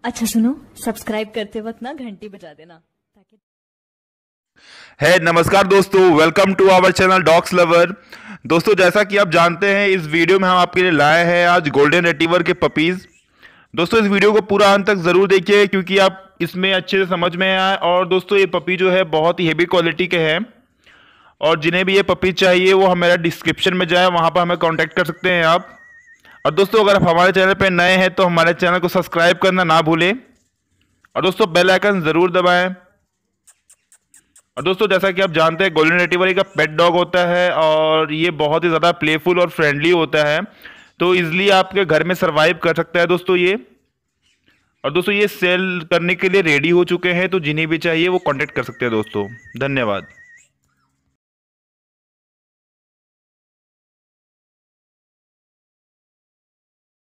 अच्छा सुनो, सब्सक्राइब करते वक्त ना घंटी बजा देना ताकि। है नमस्कार दोस्तों, welcome to our channel dogs lover. दोस्तों, जैसा कि आप जानते हैं, इस वीडियो में हम आपके लिए लाए हैं आज गोल्डन रिट्रीवर के पपीज। दोस्तों, इस वीडियो को पूरा अंत तक जरूर देखिए क्योंकि आप इसमें अच्छे से समझ में आए। और दोस्तों, ये पपी जो है बहुत ही हेवी क्वालिटी के हैं और जिन्हें भी ये पपी चाहिए वो हमारा डिस्क्रिप्शन में जाए, वहां पर हमें कांटेक्ट कर सकते हैं आप। और दोस्तों, अगर आप हमारे चैनल पर नए हैं तो हमारे चैनल को सब्सक्राइब करना ना भूलें और दोस्तों बेल आइकन जरूर दबाएं। और दोस्तों, जैसा कि आप जानते हैं, गोल्डन रिट्रीवर एक पेट डॉग होता है और ये बहुत ही ज़्यादा प्लेफुल और फ्रेंडली होता है, तो इजीली आपके घर में सरवाइव कर सकता है दोस्तों ये। और दोस्तों, ये सेल करने के लिए रेडी हो चुके हैं, तो जिन्हें भी चाहिए वो कांटेक्ट कर सकते हैं दोस्तों। धन्यवाद।